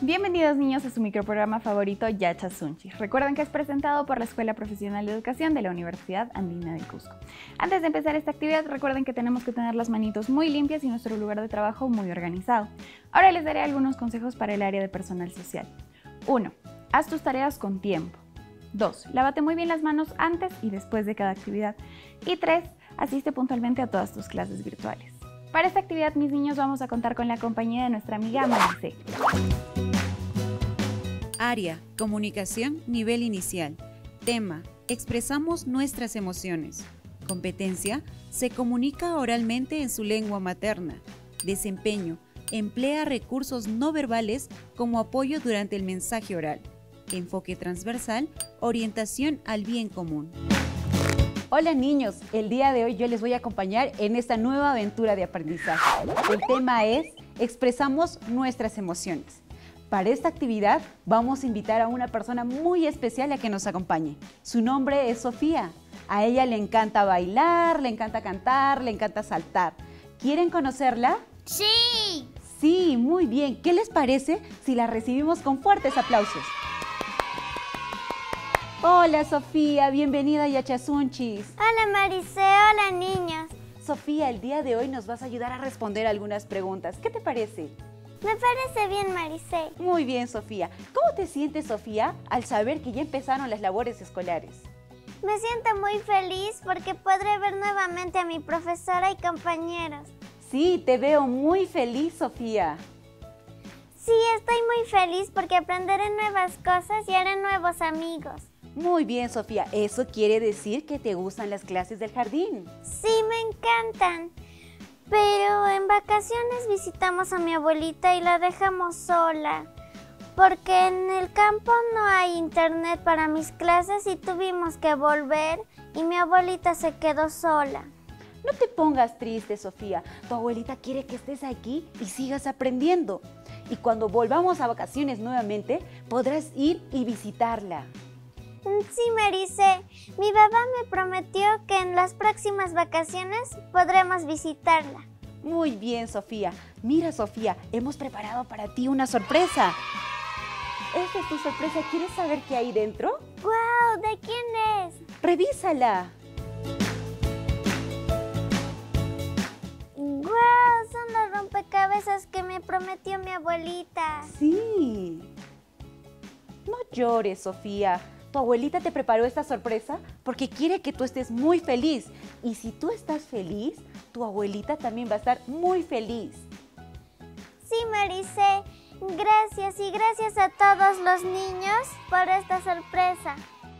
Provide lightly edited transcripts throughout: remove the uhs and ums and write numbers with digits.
Bienvenidos niños a su microprograma favorito Yacha Sunchis. Recuerden que es presentado por la Escuela Profesional de Educación de la Universidad Andina del Cusco. Antes de empezar esta actividad, recuerden que tenemos que tener las manitos muy limpias y nuestro lugar de trabajo muy organizado. Ahora les daré algunos consejos para el área de personal social. 1. Haz tus tareas con tiempo. 2. Lávate muy bien las manos antes y después de cada actividad. Y 3. Asiste puntualmente a todas tus clases virtuales. Para esta actividad, mis niños, vamos a contar con la compañía de nuestra amiga Maricé. Área, comunicación, nivel inicial. Tema, expresamos nuestras emociones. Competencia, se comunica oralmente en su lengua materna. Desempeño, emplea recursos no verbales como apoyo durante el mensaje oral. Enfoque transversal, orientación al bien común. Hola niños, el día de hoy yo les voy a acompañar en esta nueva aventura de aprendizaje. El tema es expresamos nuestras emociones. Para esta actividad vamos a invitar a una persona muy especial a que nos acompañe. Su nombre es Sofía. A ella le encanta bailar, le encanta cantar, le encanta saltar. ¿Quieren conocerla? ¡Sí! Sí, muy bien. ¿Qué les parece si la recibimos con fuertes aplausos? Hola Sofía, bienvenida a Yacha Sunchis. Hola Maricé, hola niños. Sofía, el día de hoy nos vas a ayudar a responder algunas preguntas. ¿Qué te parece? Me parece bien, Maricé. Muy bien, Sofía. ¿Cómo te sientes, Sofía, al saber que ya empezaron las labores escolares? Me siento muy feliz porque podré ver nuevamente a mi profesora y compañeros. Sí, te veo muy feliz, Sofía. Sí, estoy muy feliz porque aprenderé nuevas cosas y haré nuevos amigos. Muy bien, Sofía. Eso quiere decir que te gustan las clases del jardín. Sí, me encantan. Pero en vacaciones visitamos a mi abuelita y la dejamos sola, porque en el campo no hay internet para mis clases y tuvimos que volver y mi abuelita se quedó sola. No te pongas triste, Sofía. Tu abuelita quiere que estés aquí y sigas aprendiendo. Y cuando volvamos a vacaciones nuevamente, podrás ir y visitarla. Sí, Maricé. Mi papá me prometió que en las próximas vacaciones podremos visitarla. Muy bien, Sofía. Mira, Sofía, hemos preparado para ti una sorpresa. Esta es tu sorpresa. ¿Quieres saber qué hay dentro? ¡Guau! ¿De quién es? Revísala. ¡Guau! Son los rompecabezas que me prometió mi abuelita. Sí. No llores, Sofía. Tu abuelita te preparó esta sorpresa porque quiere que tú estés muy feliz. Y si tú estás feliz, tu abuelita también va a estar muy feliz. Sí, Maricé. Gracias y gracias a todos los niños por esta sorpresa.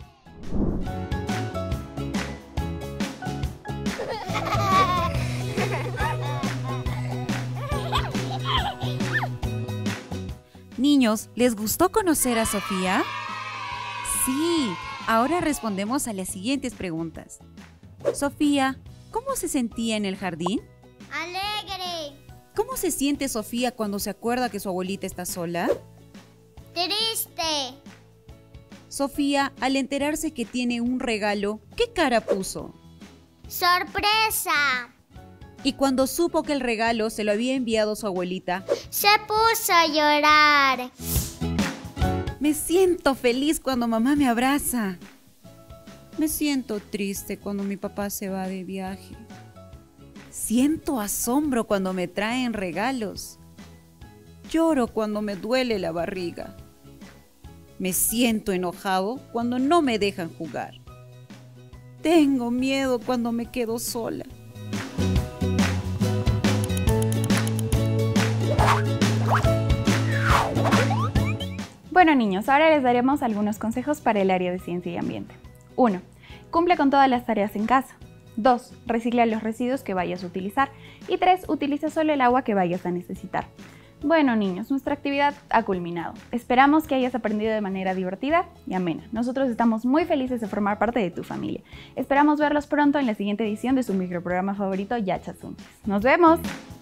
Niños, ¿les gustó conocer a Sofía? Sí, ahora respondemos a las siguientes preguntas. Sofía, ¿cómo se sentía en el jardín? ¡Alegre! ¿Cómo se siente Sofía cuando se acuerda que su abuelita está sola? ¡Triste! Sofía, al enterarse que tiene un regalo, ¿qué cara puso? ¡Sorpresa! Y cuando supo que el regalo se lo había enviado su abuelita, Se puso a llorar. me siento feliz cuando mamá me abraza. Me siento triste cuando mi papá se va de viaje. Siento asombro cuando me traen regalos. Lloro cuando me duele la barriga. Me siento enojado cuando no me dejan jugar. Tengo miedo cuando me quedo sola. Bueno niños, ahora les daremos algunos consejos para el área de ciencia y ambiente. 1. Cumple con todas las tareas en casa. 2. Recicla los residuos que vayas a utilizar. Y 3. Utiliza solo el agua que vayas a necesitar. Bueno niños, nuestra actividad ha culminado. Esperamos que hayas aprendido de manera divertida y amena. Nosotros estamos muy felices de formar parte de tu familia. Esperamos verlos pronto en la siguiente edición de su microprograma favorito, Yacha Sunchis. ¡Nos vemos!